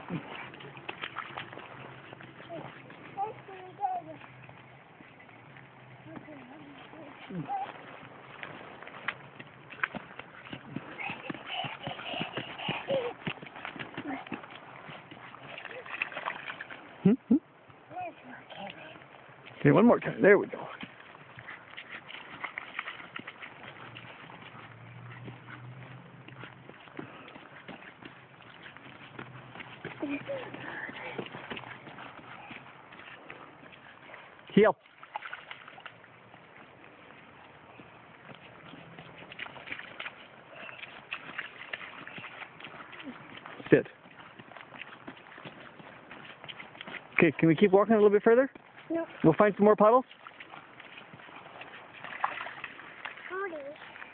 Okay, one more time. There we go. Heel. Sit. Okay, can we keep walking a little bit further? No. We'll find some more puddles? Puddle.